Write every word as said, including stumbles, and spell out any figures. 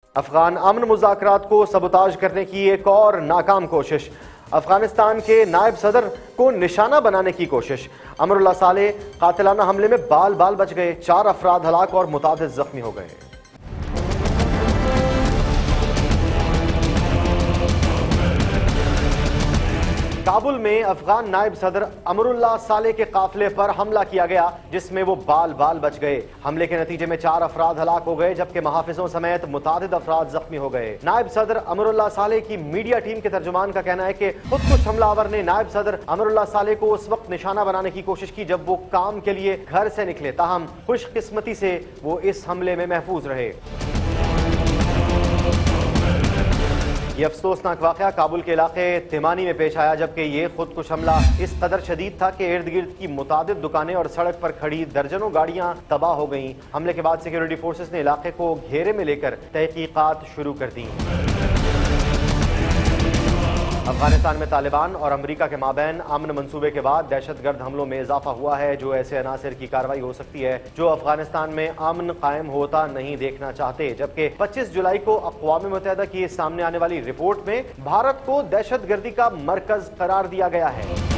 افغان امن مذاکرات کو سبوتاژ کرنے کی ایک اور ناکام کوشش، افغانستان کے نائب صدر کو نشانہ بنانے کی کوشش۔ امر اللہ صالح قاتلانہ حملے میں بال بال بچ گئے، چار افراد ہلاک اور متعدد زخمی ہو گئے۔ کابل میں افغان نائب صدر امر اللہ صالح کے قافلے پر حملہ کیا گیا، جس میں وہ بال بال بچ گئے۔ حملے کے نتیجے میں چار افراد ہلاک ہو گئے جبکہ محافظوں سمیت متعدد افراد زخمی ہو گئے۔ نائب صدر امر اللہ صالح کی میڈیا ٹیم کے ترجمان کا کہنا ہے کہ خود کش حملہ آور نے نائب صدر امر اللہ صالح کو اس وقت نشانہ بنانے کی کوشش کی جب وہ کام کے لیے گھر سے نکلے، تاہم خوش قسمتی سے وہ اس حملے میں محفوظ رہے۔ یہ افسوسناک واقعہ کابل کے علاقے تیمانی میں پیش آیا، جبکہ یہ خود کش حملہ اس قدر شدید تھا کہ ارد گرد کی متعدد دکانیں اور سڑک پر کھڑی درجنوں گاڑیاں تباہ ہو گئیں۔ حملے کے بعد سیکیورٹی فورسز نے علاقے کو گھیرے میں لے کر تحقیقات شروع کر دیں۔ افغانستان میں طالبان اور امریکہ کے مابین امن منصوبے کے بعد دہشت گرد حملوں میں اضافہ ہوا ہے، جو ایسے عناصر کی کارروائی ہو سکتی ہے جو افغانستان میں امن قائم ہوتا نہیں دیکھنا چاہتے، جبکہ پچیس جولائی کو اقوام متحدہ کی سامنے آنے والی رپورٹ میں بھارت کو دہشت گردی کا مرکز قرار دیا گیا ہے۔